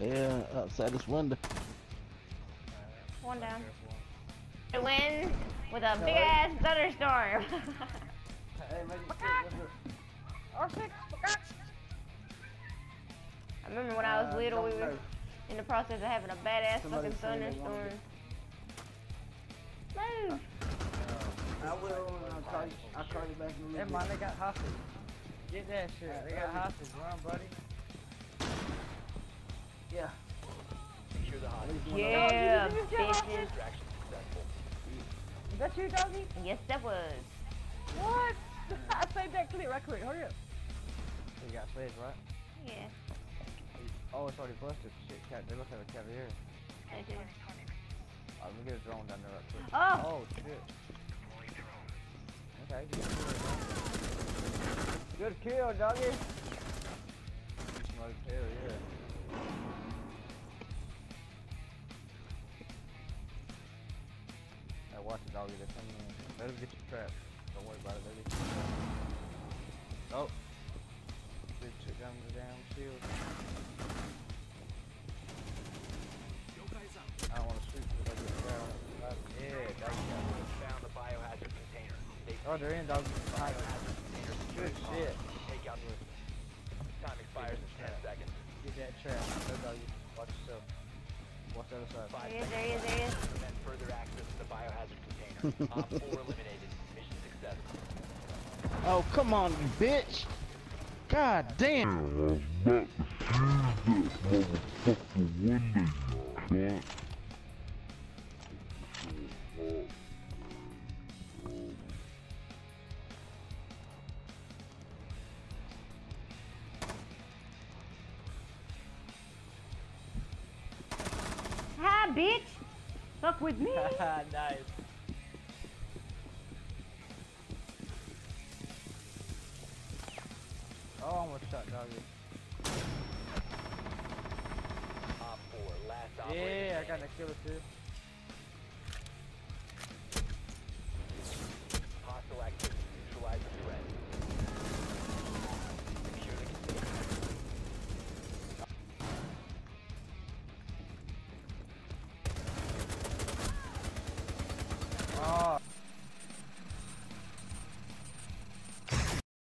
hell outside this window? One down. I win with a big ass thunderstorm. Hey, man, R6. I remember when I was little, we were in the process of having a badass fucking thunderstorm. Move. I will. I'll call you back in a little Never mind, they got hostage. Get that shit. They got hostage. Run, buddy. Yeah. Secure the hostage. Yeah, Did you bitches. Extraction successful. Is that you, doggy? Yes, that was. What? I saved that clip right quick. Hurry up. You got slaves, right? Yeah. Oh, it's already busted. Shit, they must have a Cavalier. I do. Let me get a drone down there right quick. Oh! Oh, shit. Okay, good kill, doggy. Smart kill, yeah. Hey, watch it, doggy. They're coming in. Let them get you trapped. Don't worry about it, baby. Oh. Big chick down the damn shield. I don't want to shoot because I get down. Yeah, doggy. Found the biohazard container. Oh, they're in, dog. Behind us. Good shit. Take out the time expires in 10 seconds. Get that trap. No, doggy. Watch yourself. Watch the other side. There he is, there he is. Prevent further access to the biohazard container. Op 4 eliminated. Mission successful. Oh, come on, you bitch! God damn! Hi, bitch! Fuck with me! Nice. Oh, almost shot doggy. Op 4, last operator Yeah, I got standing. that killer too.